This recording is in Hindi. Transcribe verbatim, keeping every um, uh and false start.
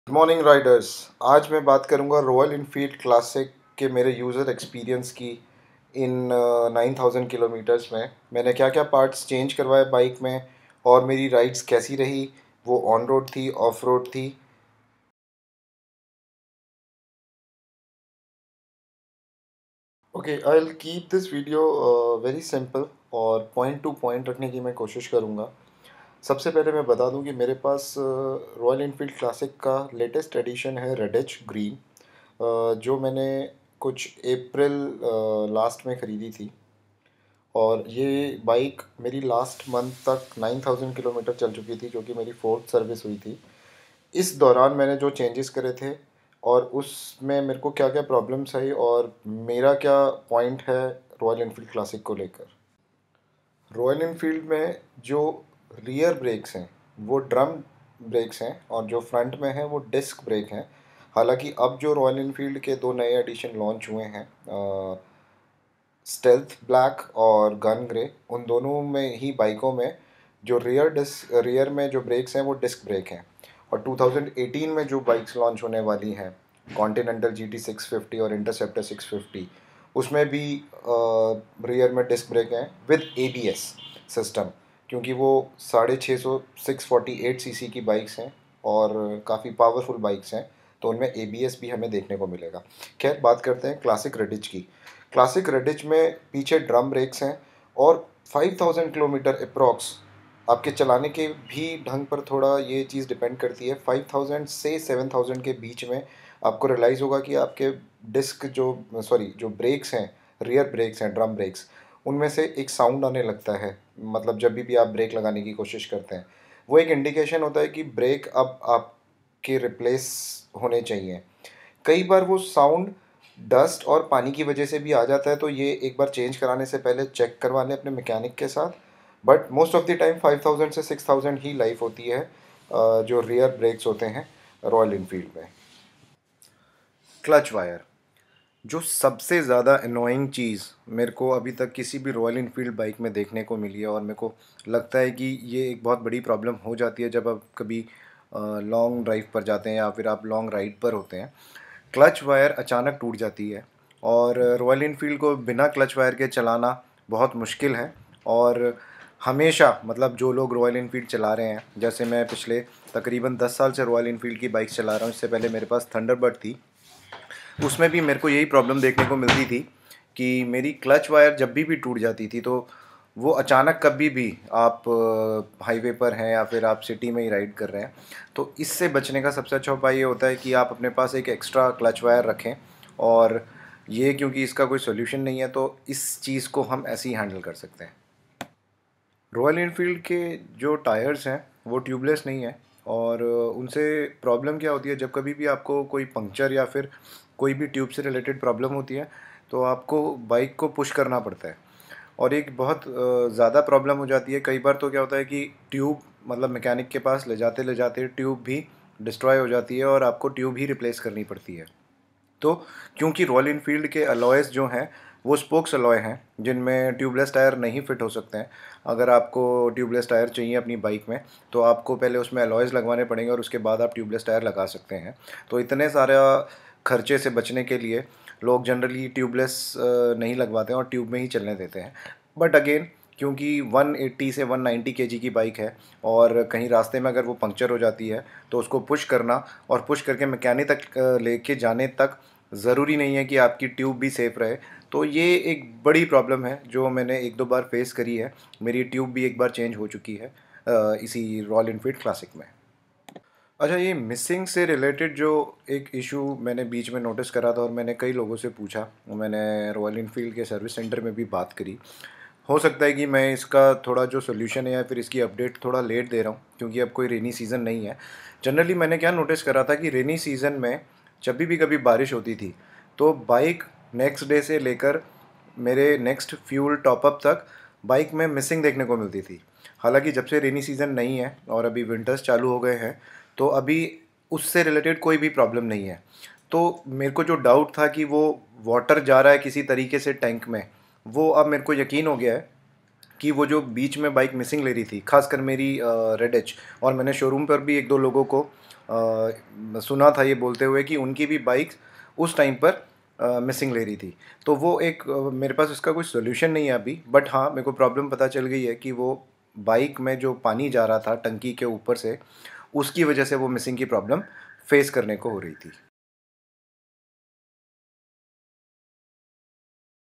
Good morning Riders. आज मैं बात करूंगा रॉयल इनफील्ड क्लासिक के मेरे यूज़र एक्सपीरियंस की। इन नाइन थाउजेंड किलोमीटर्स में मैंने क्या क्या पार्ट्स चेंज करवाए बाइक में और मेरी राइड्स कैसी रही, वो ऑन रोड थी ऑफ रोड थी। Okay, I will keep this video very simple और पॉइंट टू पॉइंट रखने की मैं कोशिश करूँगा। सबसे पहले मैं बता दूं कि मेरे पास रॉयल इनफील्ड क्लासिक का लेटेस्ट एडिशन है रेडिच ग्रीन, अ, जो मैंने कुछ अप्रैल लास्ट में ख़रीदी थी। और ये बाइक मेरी लास्ट मंथ तक नाइन थाउजेंड किलोमीटर चल चुकी थी, जो कि मेरी फोर्थ सर्विस हुई थी। इस दौरान मैंने जो चेंजेस करे थे और उसमें मेरे को क्या क्या प्रॉब्लम्स आई और मेरा क्या पॉइंट है रॉयल इनफील्ड क्लासिक को लेकर। रॉयल इनफील्ड में जो रियर ब्रेक्स हैं वो ड्रम ब्रेक्स हैं और जो फ्रंट में है वो डिस्क ब्रेक हैं। हालांकि अब जो रॉयल इनफील्ड के दो नए एडिशन लॉन्च हुए हैं, स्टेल्थ ब्लैक और गन ग्रे, उन दोनों में ही बाइकों में जो रियर डिस्क रियर में जो ब्रेक्स हैं वो डिस्क ब्रेक हैं। और टू थाउजेंड एटीन में जो बाइक्स लॉन्च होने वाली हैं, Continental G T six fifty और इंटरसेप्टर सिक्स फिफ्टी, उसमें भी रियर में डिस्क ब्रेक हैं with A B S system, क्योंकि वो साढ़े छः सौ six forty eight C C की बाइक्स हैं और काफ़ी पावरफुल बाइक्स हैं, तो उनमें ए बी एस भी हमें देखने को मिलेगा। खैर, बात करते हैं क्लासिक रेडिच की। क्लासिक रेडिच में पीछे ड्रम ब्रेक्स हैं और फाइव थाउजेंड किलोमीटर अप्रॉक्स आपके चलाने के भी ढंग पर थोड़ा ये चीज़ डिपेंड करती है। फाइव थाउजेंड से सेवन थाउजेंड के बीच में आपको रियलाइज़ होगा कि आपके डिस्क जो सॉरी जो ब्रेक्स हैं, रियर ब्रेक्स हैं, ड्रम ब्रेक्स, उनमें से एक साउंड आने लगता है। मतलब जब भी भी आप ब्रेक लगाने की कोशिश करते हैं, वो एक इंडिकेशन होता है कि ब्रेक अब आपके रिप्लेस होने चाहिए। कई बार वो साउंड डस्ट और पानी की वजह से भी आ जाता है, तो ये एक बार चेंज कराने से पहले चेक करवा लें अपने मैकेनिक के साथ। But most of the time five thousand से सिक्स थाउजेंड ही लाइफ होती है अ, जो रियर ब्रेक्स होते हैं रॉयल इनफील्ड में। क्लच वायर, जो सबसे ज़्यादा अनोइंग चीज़ मेरे को अभी तक किसी भी रॉयल इनफील्ड बाइक में देखने को मिली है, और मेरे को लगता है कि ये एक बहुत बड़ी प्रॉब्लम हो जाती है जब आप कभी लॉन्ग ड्राइव पर जाते हैं या फिर आप लॉन्ग राइड पर होते हैं। क्लच वायर अचानक टूट जाती है और रॉयल इनफील्ड को बिना क्लच वायर के चलाना बहुत मुश्किल है। और हमेशा, मतलब जो लोग रॉयल इनफील्ड चला रहे हैं, जैसे मैं पिछले तकरीबन दस साल से रॉयल इनफील्ड की बाइक चला रहा हूँ, इससे पहले मेरे पास थंडरबर्ड थी, उसमें भी मेरे को यही प्रॉब्लम देखने को मिलती थी कि मेरी क्लच वायर जब भी भी टूट जाती थी, तो वो अचानक कभी भी आप हाईवे पर हैं या फिर आप सिटी में ही राइड कर रहे हैं, तो इससे बचने का सबसे अच्छा उपाय ये होता है कि आप अपने पास एक एक्स्ट्रा क्लच वायर रखें। और ये, क्योंकि इसका कोई सोल्यूशन नहीं है, तो इस चीज़ को हम ऐसे ही हैंडल कर सकते हैं। रॉयल इनफील्ड के जो टायर्स हैं वो ट्यूबलेस नहीं है, और उनसे प्रॉब्लम क्या होती है, जब कभी भी आपको कोई पंक्चर या फिर कोई भी ट्यूब से रिलेटेड प्रॉब्लम होती है, तो आपको बाइक को पुश करना पड़ता है। और एक बहुत ज़्यादा प्रॉब्लम हो जाती है कई बार, तो क्या होता है कि ट्यूब, मतलब मैकेनिक के पास ले जाते ले जाते ट्यूब भी डिस्ट्रॉय हो जाती है और आपको ट्यूब ही रिप्लेस करनी पड़ती है। तो क्योंकि रॉयल इनफील्ड के अलॉयज़ जो हैं वो स्पोक्स अलॉय हैं, जिनमें ट्यूबलेस टायर नहीं फिट हो सकते हैं। अगर आपको ट्यूबलेस टायर चाहिए अपनी बाइक में, तो आपको पहले उसमें अलॉयज़ लगवाने पड़ेंगे और उसके बाद आप ट्यूबलेस टायर लगा सकते हैं। तो इतने सारा खर्चे से बचने के लिए लोग जनरली ट्यूबलेस नहीं लगवाते हैं और ट्यूब में ही चलने देते हैं। बट अगेन, क्योंकि वन एटी से वन नाइंटी केजी की बाइक है और कहीं रास्ते में अगर वो पंक्चर हो जाती है, तो उसको पुश करना और पुश करके मैकेनिक तक लेके जाने तक ज़रूरी नहीं है कि आपकी ट्यूब भी सेफ़ रहे। तो ये एक बड़ी प्रॉब्लम है जो मैंने एक दो बार फेस करी है। मेरी ट्यूब भी एक बार चेंज हो चुकी है अ, इसी रॉयल इनफील्ड क्लासिक में। अच्छा, ये मिसिंग से रिलेटेड जो एक इशू मैंने बीच में नोटिस करा था और मैंने कई लोगों से पूछा, मैंने रॉयल इनफील्ड के सर्विस सेंटर में भी बात करी। हो सकता है कि मैं इसका थोड़ा जो सॉल्यूशन है या फिर इसकी अपडेट थोड़ा लेट दे रहा हूँ, क्योंकि अब कोई रेनी सीज़न नहीं है। जनरली मैंने क्या नोटिस करा था कि रेनी सीज़न में जब भी भी कभी बारिश होती थी, तो बाइक नेक्स्ट डे से लेकर मेरे नेक्स्ट फ्यूल टॉपअप तक बाइक में मिसिंग देखने को मिलती थी। हालांकि जब से रेनी सीज़न नहीं है और अभी विंटर्स चालू हो गए हैं, तो अभी उससे रिलेटेड कोई भी प्रॉब्लम नहीं है। तो मेरे को जो डाउट था कि वो वाटर जा रहा है किसी तरीके से टैंक में, वो अब मेरे को यकीन हो गया है कि वो जो बीच में बाइक मिसिंग ले रही थी, खासकर मेरी रेड एच, और मैंने शोरूम पर भी एक दो लोगों को अ, सुना था ये बोलते हुए कि उनकी भी बाइक उस टाइम पर मिसिंग ले रही थी। तो वो एक अ, मेरे पास इसका कोई सॉल्यूशन नहीं है अभी, बट हाँ मेरे को प्रॉब्लम पता चल गई है कि वो बाइक में जो पानी जा रहा था टंकी के ऊपर से, उसकी वजह से वो मिसिंग की प्रॉब्लम फेस करने को हो रही थी।